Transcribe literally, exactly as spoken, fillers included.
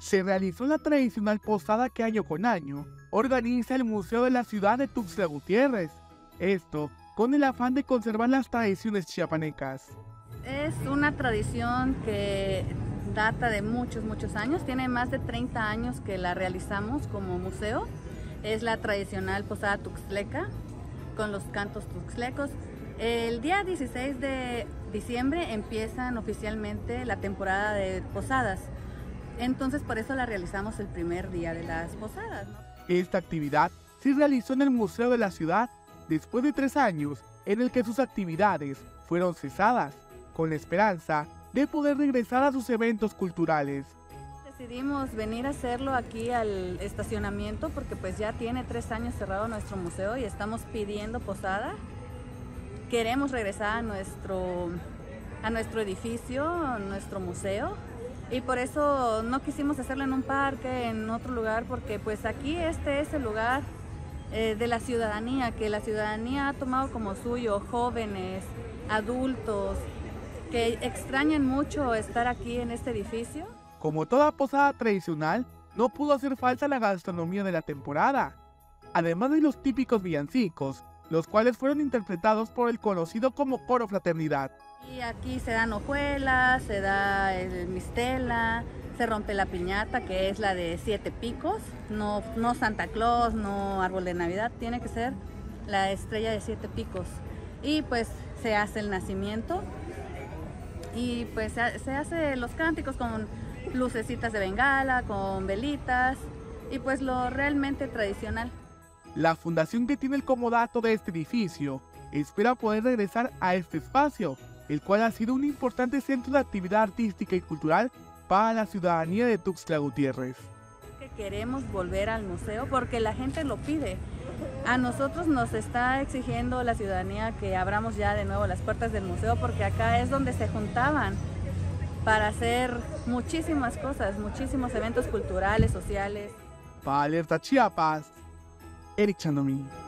se realizó la tradicional posada que año con año organiza el Museo de la Ciudad de Tuxtla Gutiérrez. Esto con el afán de conservar las tradiciones chiapanecas. Es una tradición que data de muchos, muchos años. Tiene más de treinta años que la realizamos como museo. Es la tradicional posada tuxtleca con los cantos tuxtlecos. El día dieciséis de diciembre empiezan oficialmente la temporada de posadas. Entonces por eso la realizamos el primer día de las posadas, ¿no? Esta actividad se realizó en el Museo de la Ciudad después de tres años en el que sus actividades fueron cesadas, con la esperanza de poder regresar a sus eventos culturales. Decidimos venir a hacerlo aquí al estacionamiento porque pues ya tiene tres años cerrado nuestro museo y estamos pidiendo posada. Queremos regresar a nuestro, a nuestro edificio, a nuestro museo, y por eso no quisimos hacerlo en un parque, en otro lugar, porque pues aquí este es el lugar eh, de la ciudadanía, que la ciudadanía ha tomado como suyo, jóvenes, adultos, que extrañan mucho estar aquí en este edificio. Como toda posada tradicional, no pudo hacer falta la gastronomía de la temporada, además de los típicos villancicos, los cuales fueron interpretados por el conocido como Coro Fraternidad. Y aquí se dan hojuelas, se da el mistela, se rompe la piñata, que es la de siete picos, no, no Santa Claus, no árbol de Navidad, tiene que ser la estrella de siete picos. Y pues se hace el nacimiento y pues se, se hace los cánticos con lucecitas de bengala, con velitas y pues lo realmente tradicional. La fundación que tiene el comodato de este edificio espera poder regresar a este espacio, el cual ha sido un importante centro de actividad artística y cultural para la ciudadanía de Tuxtla Gutiérrez. Que queremos volver al museo porque la gente lo pide. A nosotros nos está exigiendo la ciudadanía que abramos ya de nuevo las puertas del museo porque acá es donde se juntaban para hacer muchísimas cosas, muchísimos eventos culturales, sociales. Para Alerta Chiapas, Eric Chandomí.